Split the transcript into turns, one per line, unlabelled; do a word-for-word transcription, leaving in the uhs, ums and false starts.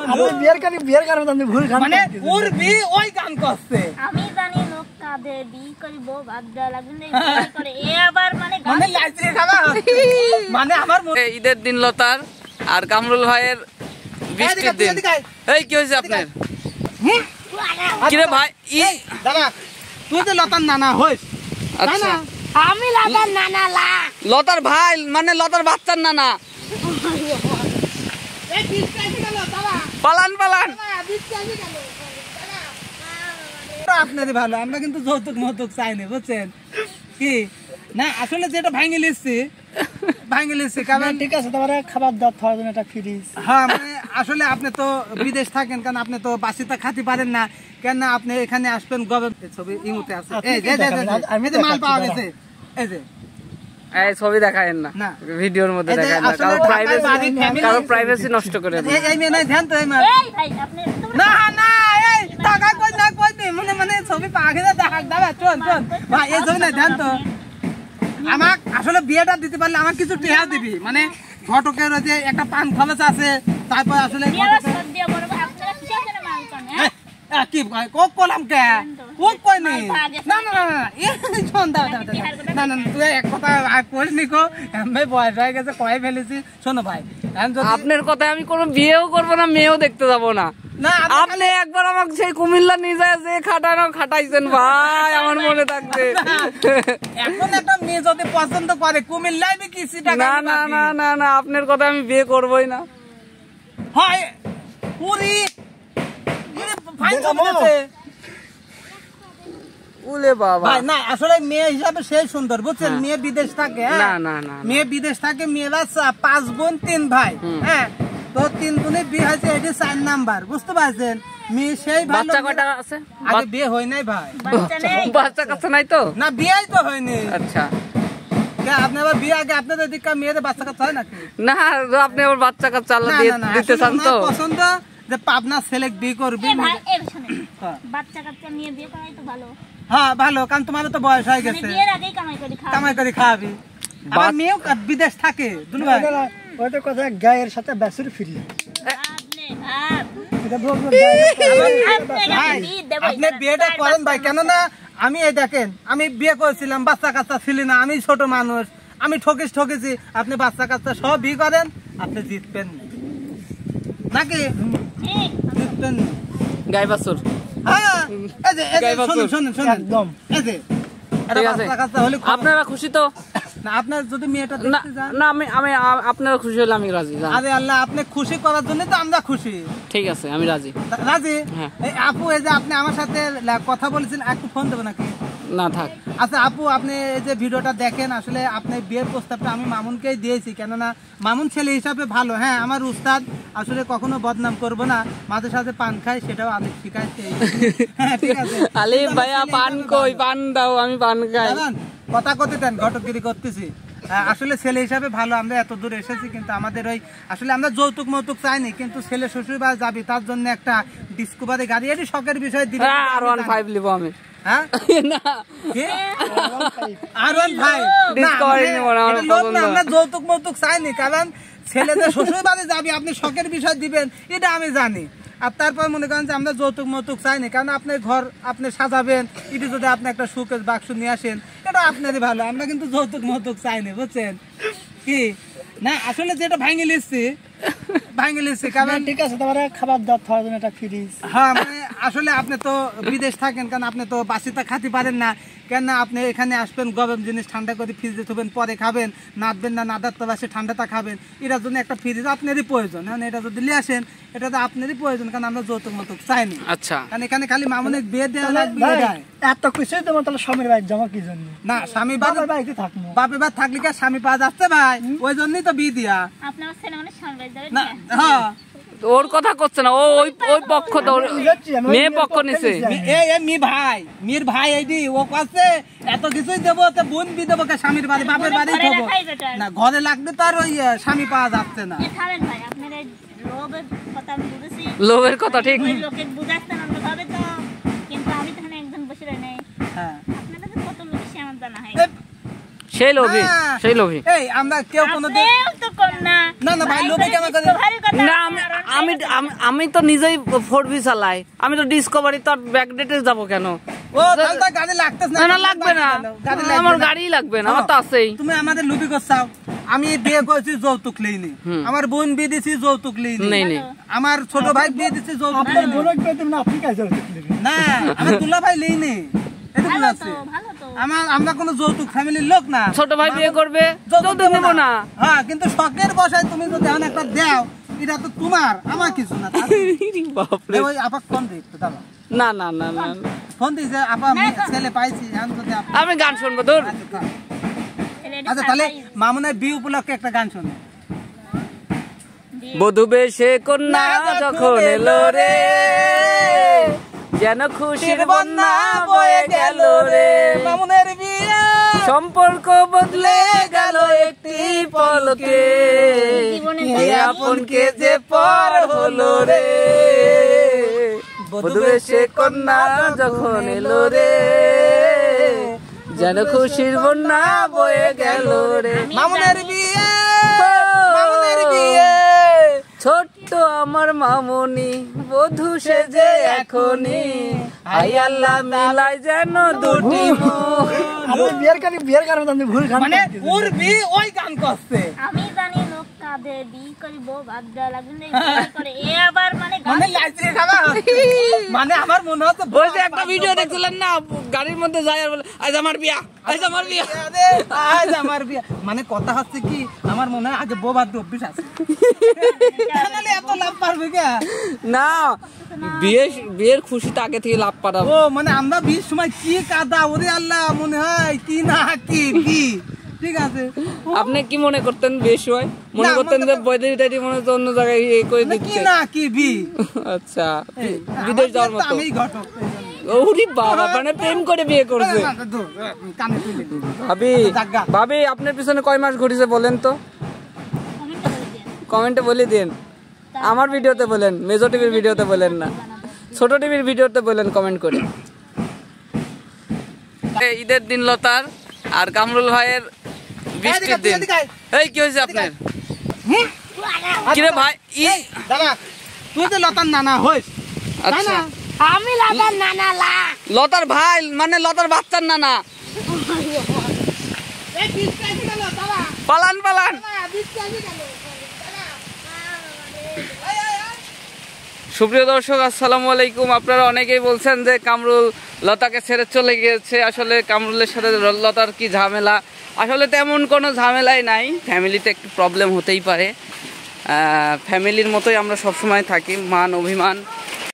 আমি বিয়ের কানে বিয়ের কানে আমি ভুল গান
মানে ওর বিয়ে ওই গান করছে
আমি জানি লোক কাঁদে বিয়ে করিব বাদ দেওয়া লাগবে না বিয়ে করে এ আবার মানে
মানে লাইসে খাবা মানে আমার
ঈদের দিন লতার আর কামরুল ভাইয়ের বৃষ্টির দিন। এই কি হয়েছে আপনার? কিরে ভাই ই
দাদা তুই তো লতার নানা হইস।
আচ্ছা
আমি লতার নানা লা
লতার ভাই মানে লতার বাচ্চার নানা।
এই বৃষ্টি এসে গেল দাদা
পালান পালান।
বৃষ্টি এসে গেল আপনারই ভালো, আমরা কিন্তু যৌতুক মৌতুক চাইনি বুঝছেন কি না। আসলে যেটা ভাঙে লিখছি ভাঙে লিখছি কারণ
ঠিক আছে তোমার খাবার দাও খাওয়ার জন্য একটা ফ্রিজ।
হ্যাঁ মানে আসলে আপনি তো বিদেশ থাকেন কারণ আপনি তো বাসিটা খাতে পারেন না কেন আপনি এখানে আসবেন গভর্নমেন্ট ছবি ইমুতে আছে এই যে আমি তো মাল পাওয়া গেছে এই যে
এই ছবি দেখায়েন না
না
ভিডিওর মধ্যে দেখায়েন না কারণ প্রাইভেসি কারণ প্রাইভেসি নষ্ট করে দেন।
এই মেয়ে নাই ধ্যান তো এই মা
এই ভাই আপনি
না না এই টাকা কই না কই নি মানে মানে ছবি পাওয়া গেছে দেখা দাও চল চল ভাই এই ছবি নাই ধ্যান তো আমার আসলে বিয়েটা দিতে পারলে আমার কিছু টেহা দিবি মানে ঘটকের যে একটা পান খরচ আছে তারপর আসলে কি ও কলাম কে ও কই নি না না না শোন দাও দাও না না তুই এক কথা কইস নি কো আমি বয়স হয়ে গেছে কয় ফেলেছি শোনো ভাই
আপনার কথায় আমি কোনো বিয়েও করবো না মেয়েও দেখতে যাবো না।
না
আপনি একবার আমাকে সেই কুমিল্লা নিয়ে যায় যে খাটানো খাটাইছেন ভাই আমার মনে থাকবে।
এখন একটা মেয়ে যদি পছন্দ করে কুমিল্লায় বি কিছু টাকা
না না না না না আপনার কথা আমি বিয়ে করবোই না।
হয় পুরি ফাইন কমেছে
ওলে বাবা
ভাই না আসলে মেয়ে হিসাবে সেই সুন্দর বুঝছেন মেয়ে বিদেশ থাকে
না না না
মেয়ে বিদেশ থাকে মেয়ে বাচ্চা পাঁচ বোন তিন ভাই হ্যাঁ তো তিন বোনের বিয়ে হয়েছে এটি চার নাম্বার বুঝতে পারছেন মেয়ে সেই ভালো।
বাচ্চা কয়টা আছে?
আগে বিয়ে হয় নাই ভাই
বাচ্চা কাচ্চা নাই তো
না বিয়েই তো হয়নি।
আচ্ছা
আপনি আবার বিয়ে আগে আপনাদের দিকে মেয়েদের বাচ্চা কাচ্চা হয় নাকি?
না আপনি আবার বাচ্চা কাচ্চা আল্লাহ দিতে চান তো
পছন্দ যে পাবনা ছেলে বিয়ে করবি
বাচ্চা কাচ্চা নিয়ে বিয়ে করাই তো ভালো।
হ্যাঁ ভালো কারণ তোমার তো বয়স হয়ে গেছে
বিয়ের আগেই কামাই করে খাওয়া
কামাই করে খাওয়াবি। আবার মেয়েও বিদেশ থাকে দুলু ভাই
ওই তো কথা গায়ের সাথে বেসুর ফ্রি
আপনি ভাব
এটা বলবো
আপনি বিয়েটা করেন ভাই কেননা আমি এই দেখেন আমি বিয়ে করেছিলাম বাচ্চা কাচ্চা ছিল না আমি ছোট মানুষ আমি ঠকিস ঠকেছি আপনি বাচ্চা কাচ্চা সব বিয়ে করেন আপনি জিতবেন নাকি জিতবেন
গাই বাছুর।
হ্যাঁ এই যে এই যে শুনুন শুনুন শুনুন
একদম
এই যে
ঠিক আছে আপনারা খুশি তো?
না আপনার যদি মেয়েটা
না
দেখতে যান
না আমি আমি আপনারা খুশি হলে আমি রাজি।
আরে আল্লাহ আপনি খুশি করার জন্য তো আমরা খুশি।
ঠিক আছে আমি রাজি
রাজি।
হ্যাঁ
এই আপু এই যে আপনি আমার সাথে কথা বলেছেন একটু ফোন দেবো নাকি?
না থাক।
আচ্ছা আপু আপনি এই যে ভিডিওটা দেখেন আসলে আপনি বিয়ের প্রস্তাবটা আমি মামুনকেই দিয়েছি কেননা মামুন ছেলে হিসাবে ভালো হ্যাঁ আমার উস্তাদ আসলে কখনো বদনাম করবো না মাঝে সাথে পান খাই সেটাও আলিফ শিখাইছে। হ্যাঁ ঠিক আছে
আলিফ ভাইয়া পান কই পান দাও আমি পান খাই
কথা কতে দেন ঘটকগিরি করতেছি আসলে ছেলে হিসাবে ভালো আমরা এত দূর এসেছি কিন্তু আমাদের ওই আসলে আমরা যৌতুক মৌতুক চাইনি কিন্তু ছেলে শ্বশুর বাড়ি যাবি তার জন্য একটা ডিসকভারি গাড়ি এটি শখের বিষয় দিবে
আর ওয়ান ফাইভ লিব আমি
হ্যাঁ
না
আর ওয়ান ফাইভ
ডিসকভারি নিব না আমার পছন্দ না
আমরা যৌতুক মৌতুক চাইনি কারণ ছেলেদের শ্বশুর বাড়ি যাবি আপনি শখের বিষয় দিবেন এটা আমি জানি আর তারপর মনে করেন যে আমরা যৌতুক মৌতুক চাইনি কারণ আপনি ঘর আপনি সাজাবেন এটি যদি আপনি একটা সুকেশ বাক্স নিয়ে আসেন এটা আপনারই ভালো আমরা কিন্তু যৌতুক মৌতুক চাইনি বুঝছেন কি না আসলে যেটা ভাঙে লিখছি ভাঙে লিখছি কারণ
ঠিক আছে তোমার খাবার দাও খাওয়ার জন্য একটা ফ্রিজ।
হ্যাঁ মানে আসলে আপনি তো বিদেশ থাকেন কারণ আপনি তো বাসিটা খাতে পারেন না কেন আপনি এখানে আসবেন গরম জিনিস ঠান্ডা করে ফ্রিজে থবেন পরে খাবেন নাদবেন না নাদার তো বাসে ঠান্ডাটা খাবেন এটার জন্য একটা ফ্রিজ আপনারই প্রয়োজন হ্যাঁ এটা যদি নিয়ে আসেন এটা তো আপনারই প্রয়োজন কারণ আমরা যৌতুক মৌতুক চাইনি।
আচ্ছা
কারণ এখানে খালি মামুনের বিয়ে দেওয়া লাগবে
এত কিছুই তোমার তাহলে স্বামীর বাড়ি জমা কি জন্য
না স্বামী
বাবার বাড়িতে থাকবো
বাপের বাড়ি থাকলে কি স্বামী পাওয়া যাচ্ছে ভাই ওই জন্যই তো বিয়ে দিয়া
আপনার ছেলে মানে স্বামী বাড়ি যাবে
না হ্যাঁ
ওর কথা করছে না ও ওই ওই পক্ষ তো মেয়ে পক্ষ নিছে
এই এই মি ভাই মির ভাই এইডি ও কাছে এত কিছুই দেবো তো বোন বি দেবো স্বামীর বাড়ি বাপের বাড়ি দেবো না ঘরে লাগবে তার ওই স্বামী পাওয়া যাচ্ছে না।
ভাই আপনার লোভের কথা আমি বুঝেছি
লোভের কথা ঠিক
লোকে বুঝাচ্ছেন আমরা ভাবে তো কিন্তু আমি তো একজন বসে রই নাই
হ্যাঁ
আপনাদের কত লোক সে আমার জানা হয়
সেই লোভী সেই লোভী
এই আমরা কেউ কোনোদিন
তো কম না
না না ভাই লোভে কেন করে
না আমি আমি আমি- আমি তো নিজেই ফোর বি চালাই, আমি তো ডিসকভারি তো ব্যাকডেটে যাব কেন?
ও তাহলে তো গাড়ি লাগতেছ
না না লাগবে না,
গাড়ি লাগবে
আমার
না।
গাড়ি লাগবে না, আমার তো আছেই।
তুমি আমাদের লুবি করছাও, আমি বিয়ে করেছি যৌতুক লইনি, আমার বোন বিয়ে দিছি যৌতুক লইনি,
নেই নেই
আমার ছোট ভাই বিয়ে দিছে যৌতুক
আপনার
লইনি।
বোনক পেতে না আপনি কাজ করতে
না আমি দুলা ভাই লইনি, এটা
ভালো
আছে
তো ভালো তো
আমার আমরা কোনো যৌতুক ফ্যামিলির লোক না।
ছোট ভাই বিয়ে করবে,
যৌতুক
যৌতুক নেব না।
হ্যাঁ কিন্তু শখের বসায় তুমি যদি এখন একটা দাও, এটা তো তোমার, আমার কিছু না।
বাপরে,
ওই আপা ফোন দিই একটু দাও,
না না না না না।
ফোন দিই যে আপা আমি ছেলে পাইছি, এখন যদি আপা-
আমি গান শুনবো তোর।
আচ্ছা, দাও।
ছেলেটা
আচ্ছা তাহলে
surprise
মামুনের বিয়ে উপলক্ষে একটা গান শুনি।
দিয়ে।
বধূ বেশে কন্যা যখন এলো রে, যেন খুশির বন্যা বয়ে গেল রে,
মামুনের বিয়ে
সম্পর্ক বদলে গেল একটি পলকে,
জীবনে
এ আপনকে যে পর হলো রে, বধূ বেশে কন্যা যখন এলো রে, যেন খুশির বন্যা বয়ে গেল রে।
মামুনের বিয়ে মামুনের বিয়ে
ছোট্ট আমার মামুনি বধূ সেজে এখনি, আই আল্লাহ মিলাই যেন দুটি মুখ।
আমি বিয়ের কারণে বিয়ের কারণে আমি ভুল গান
মানে
করতেছি।
ওর বিয়ে ওই গান করছে,
আমি জানি লোক কাঁদে বিয়ে করি বউ বাদ দেওয়া লাগবে না, বিয়ে করে এ আবার মানে গান
মানে লাইসে খাওয়া হচ্ছে। মানে আমার মনে হচ্ছে
ওই যে একটা ভিডিও দেখছিলেন না, গাড়ির মধ্যে যায় আর বলে আজ আমার বিয়া, আজ আমার বিয়া।
আরে, আজ আমার বিয়ে, মানে কথা হচ্ছে কি আমার মনে হয় আগে বউ বাদ অভ্যেস আছে, তাহলে এত লাভ পারবে কে?
না, বিয়ে বিয়ের খুশিটা আগে থেকে লাভ পাঠাবো।
ও মানে আমরা বিয়ের সময় কি কাদা, ওরে আল্লাহ মনে হয় কি না কি কি, ঠিক আছে।
আপনি কি মনে করতেন বিয়ের সময়? মনে
না,
করতেন
মনে
যে
তো-
বৈদেবী টাইটি মনে হচ্ছে অন্য জায়গায় ইয়ে করে
মানে কি
দিচ্ছে।
না কি বি
আচ্ছা, বিদেশ যাওয়ার মতো।
আমি ঘটক
ওরে বাবা, মানে প্রেম করে বিয়ে করছে।
কানে তুলে দিই।
ভাবি
জাগা।
ভাবি আপনার পিছনে কয় মাস ঘুরেছে বলেন তো,
কমেন্টে বলে দিন।
কমেন্টে বলে দিন। আমার ভিডিওতে বলেন, মেজো টিভির ভিডিওতে বলেন না, ছোট টিভির ভিডিওতে বলেন কমেন্ট করে। এই ঈদের দিন লতার আর কামরুল ভাইয়ের বৃষ্টির দিন। এই কি হয়েছে আপনার? কিরে ভাই ই
দাদা তুই তো লতার নানা হইস, তাই
আচ্ছা,
না?
আমি লাগার নানা লা
লতার ভাই মানে লতার বাচ্চার নানা।
এই বীজটা এসে গেল, দাদা,
পালান পালান।
দাদা, বীজটা এসে গেল।
সুপ্রিয় দর্শক আসসালামু আলাইকুম। আপনারা অনেকেই বলছেন যে কামরুল লতাকে ছেড়ে চলে গিয়েছে, আসলে কামরুলের সাথে লতার কি ঝামেলা? আসলে তেমন কোনো ঝামেলাই নাই, ফ্যামিলিতে একটু প্রবলেম হতেই পারে। ফ্যামিলির মতোই আমরা সবসময় থাকি, মান অভিমান